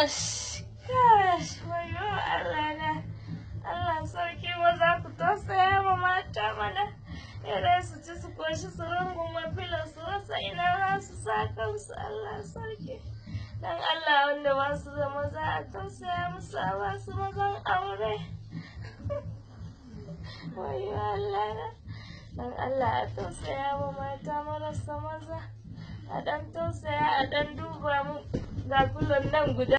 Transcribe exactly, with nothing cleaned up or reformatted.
Kash, kash, wayo Allah na. Allah sarki maza ku tausaya ma mata mana. Yare su ci su koshi su runguma filo su rasa ina za su sa kansu Allah sarki. Dan Allah wanda ba su da maza a tausaya musu a ba su mazan aure. Wayo Allah na. Dan Allah a tausaya ma mata marasa maza. A dan tausaya a dan duba mu ga kullun nan guda.